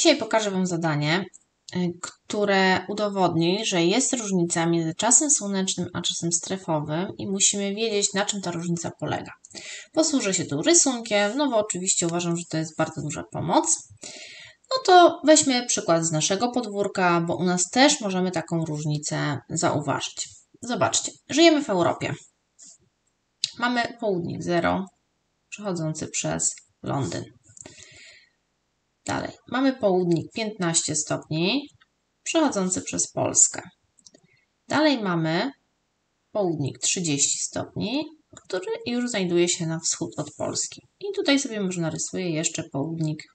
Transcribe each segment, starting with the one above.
Dzisiaj pokażę Wam zadanie, które udowodni, że jest różnica między czasem słonecznym a czasem strefowym i musimy wiedzieć, na czym ta różnica polega. Posłużę się tu rysunkiem, no bo oczywiście uważam, że to jest bardzo duża pomoc. No to weźmy przykład z naszego podwórka, bo u nas też możemy taką różnicę zauważyć. Zobaczcie, żyjemy w Europie. Mamy południk 0 przechodzący przez Londyn. Dalej, mamy południk 15 stopni przechodzący przez Polskę. Dalej mamy południk 30 stopni, który już znajduje się na wschód od Polski. I tutaj sobie może narysuję jeszcze południk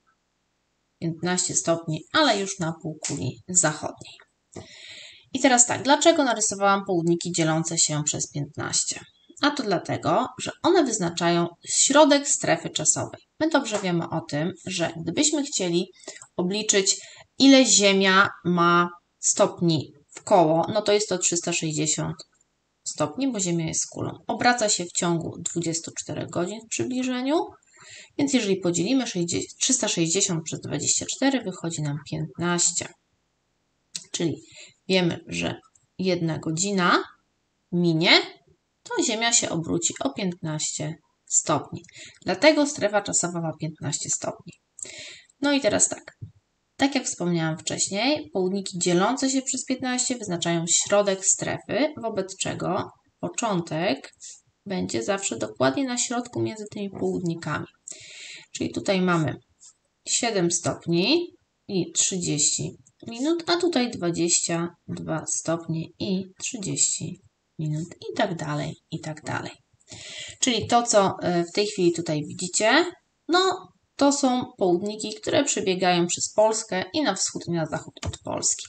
15 stopni, ale już na półkuli zachodniej. I teraz tak, dlaczego narysowałam południki dzielące się przez 15? A to dlatego, że one wyznaczają środek strefy czasowej. My dobrze wiemy o tym, że gdybyśmy chcieli obliczyć, ile Ziemia ma stopni w koło, no to jest to 360 stopni, bo Ziemia jest kulą. Obraca się w ciągu 24 godzin w przybliżeniu, więc jeżeli podzielimy 360 przez 24, wychodzi nam 15. Czyli wiemy, że 1 godzina minie, to Ziemia się obróci o 15 stopni. Dlatego strefa czasowa ma 15 stopni. No i teraz tak jak wspomniałam wcześniej, południki dzielące się przez 15 wyznaczają środek strefy, wobec czego początek będzie zawsze dokładnie na środku między tymi południkami. Czyli tutaj mamy 7 stopni i 30 minut, a tutaj 22 stopnie i 30 minut i tak dalej, i tak dalej. Czyli to, co w tej chwili tutaj widzicie, no to są południki, które przebiegają przez Polskę i na wschód i na zachód od Polski.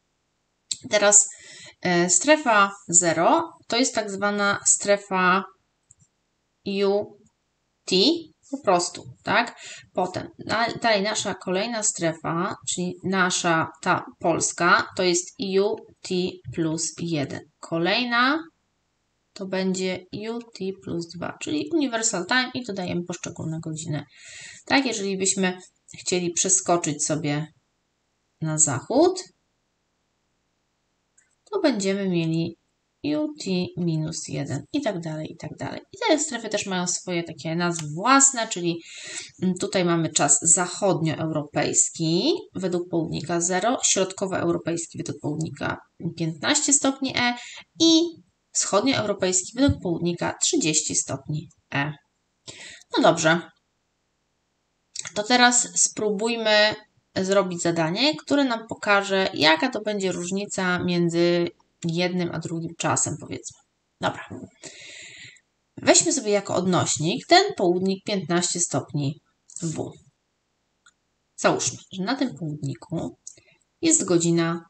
Teraz strefa 0 to jest tak zwana strefa UT, po prostu, tak? Potem dalej nasza kolejna strefa, czyli ta Polska, to jest UT plus 1. Kolejna to będzie UT plus 2, czyli Universal Time i dodajemy poszczególne godziny. Tak, jeżeli byśmy chcieli przeskoczyć sobie na zachód, to będziemy mieli UT minus 1 i tak dalej, i tak dalej. I te strefy też mają swoje takie nazwy własne, czyli tutaj mamy czas zachodnioeuropejski według południka 0, środkowoeuropejski według południka 15 stopni E i wschodnioeuropejski według południka 30 stopni E. No dobrze, to teraz spróbujmy zrobić zadanie, które nam pokaże, jaka to będzie różnica między jednym a drugim czasem, powiedzmy. Dobra. Weźmy sobie jako odnośnik ten południk 15 stopni W. Załóżmy, że na tym południku jest godzina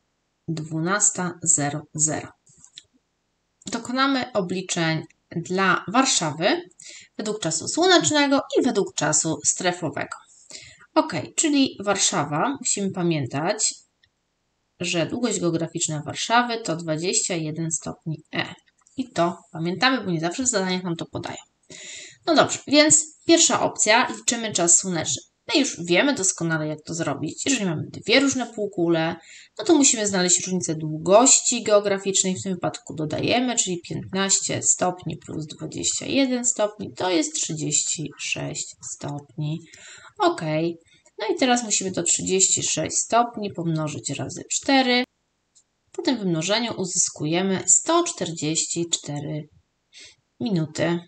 12:00. Dokonamy obliczeń dla Warszawy według czasu słonecznego i według czasu strefowego. Ok, czyli Warszawa, musimy pamiętać, że długość geograficzna Warszawy to 21 stopni E. I to pamiętamy, bo nie zawsze w zadaniach nam to podają. No dobrze, więc pierwsza opcja, liczymy czas słoneczny. My już wiemy doskonale, jak to zrobić. Jeżeli mamy dwie różne półkule, no to musimy znaleźć różnicę długości geograficznej. W tym wypadku dodajemy, czyli 15 stopni plus 21 stopni to jest 36 stopni. Ok. No i teraz musimy to 36 stopni pomnożyć razy 4. Po tym wymnożeniu uzyskujemy 144 minuty.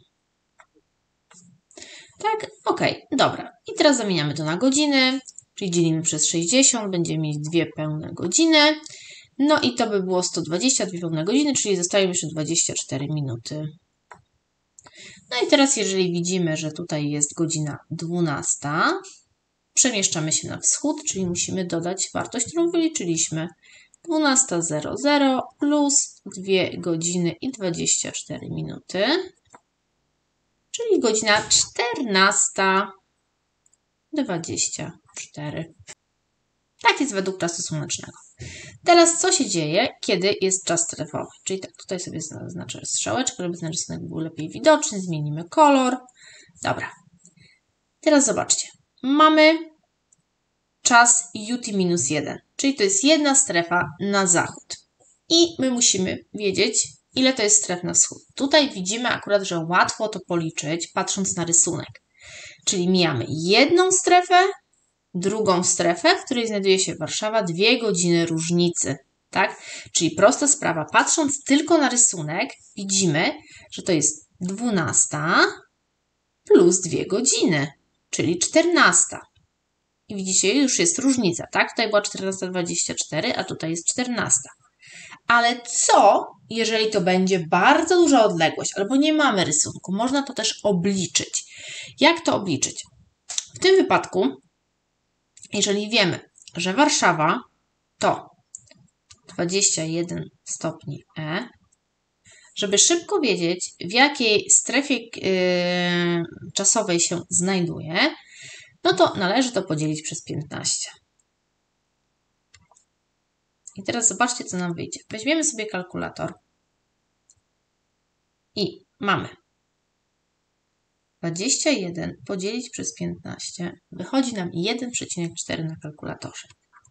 Tak? Ok, dobra. I teraz zamieniamy to na godziny, czyli dzielimy przez 60, będziemy mieć 2 pełne godziny. No i to by było 120, 2 pełne godziny, czyli zostają jeszcze 24 minuty. No i teraz jeżeli widzimy, że tutaj jest godzina 12, przemieszczamy się na wschód, czyli musimy dodać wartość, którą wyliczyliśmy. 12:00 plus 2 godziny i 24 minuty, czyli godzina 14:24. Tak jest według czasu słonecznego. Teraz co się dzieje, kiedy jest czas strefowy? Czyli tak, tutaj sobie zaznaczę strzałeczkę, żeby ten rysunek był lepiej widoczny. Zmienimy kolor. Dobra. Teraz zobaczcie. Mamy czas UT-1, czyli to jest jedna strefa na zachód. I my musimy wiedzieć, ile to jest stref na wschód. Tutaj widzimy akurat, że łatwo to policzyć, patrząc na rysunek. Czyli mijamy jedną strefę, drugą strefę, w której znajduje się Warszawa, 2 godziny różnicy. Tak? Czyli prosta sprawa. Patrząc tylko na rysunek, widzimy, że to jest 12 plus 2 godziny, czyli 14. I widzicie, już jest różnica, tak? Tutaj była 14:24, a tutaj jest 14. Ale co, jeżeli to będzie bardzo duża odległość, albo nie mamy rysunku? Można to też obliczyć. Jak to obliczyć? W tym wypadku, jeżeli wiemy, że Warszawa to 21 stopni E, żeby szybko wiedzieć, w jakiej strefie czasowej się znajduje, no to należy to podzielić przez 15. I teraz zobaczcie, co nam wyjdzie. Weźmiemy sobie kalkulator i mamy 21 podzielić przez 15. Wychodzi nam 1,4 na kalkulatorze.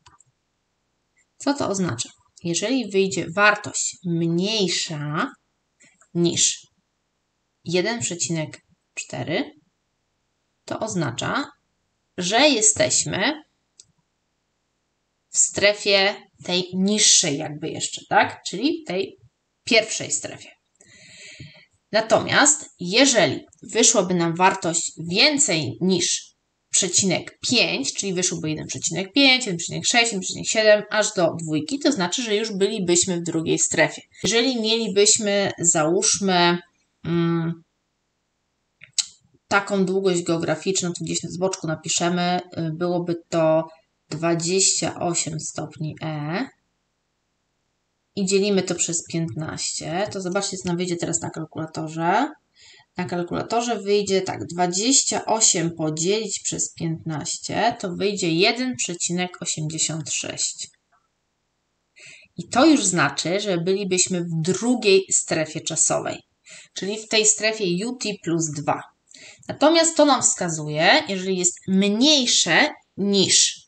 Co to oznacza? Jeżeli wyjdzie wartość mniejsza niż 1,4, to oznacza, że jesteśmy w strefie tej niższej jakby jeszcze, tak? Czyli tej pierwszej strefie. Natomiast jeżeli wyszłaby nam wartość więcej niż 0,5, czyli wyszłoby 1,5, 1,6, 1,7 aż do 2, to znaczy, że już bylibyśmy w drugiej strefie. Jeżeli mielibyśmy, załóżmy, taką długość geograficzną, tu gdzieś z boczku napiszemy, byłoby to 28 stopni E i dzielimy to przez 15, to zobaczcie, co nam wyjdzie teraz na kalkulatorze. Na kalkulatorze wyjdzie tak, 28 podzielić przez 15, to wyjdzie 1,86. I to już znaczy, że bylibyśmy w drugiej strefie czasowej, czyli w tej strefie UT plus 2. Natomiast to nam wskazuje, jeżeli jest mniejsze niż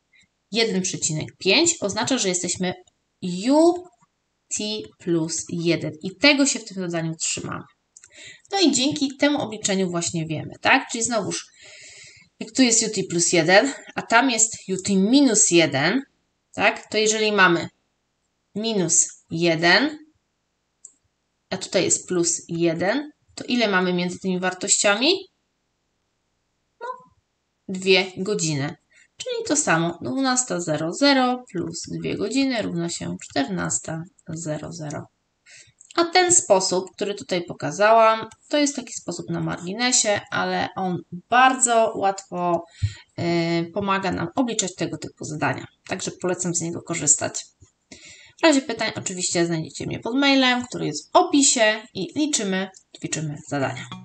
1,5, oznacza, że jesteśmy UT plus 1 i tego się w tym zadaniu trzymamy. No i dzięki temu obliczeniu właśnie wiemy, tak? Czyli znowuż, jak tu jest UT plus 1, a tam jest UT minus 1, tak? To jeżeli mamy minus 1, a tutaj jest plus 1, to ile mamy między tymi wartościami? No, 2 godziny. Czyli to samo, 12:00 plus 2 godziny równa się 14:00. A ten sposób, który tutaj pokazałam, to jest taki sposób na marginesie, ale on bardzo łatwo pomaga nam obliczać tego typu zadania. Także polecam z niego korzystać. W razie pytań oczywiście znajdziecie mnie pod mailem, który jest w opisie i ćwiczymy zadania.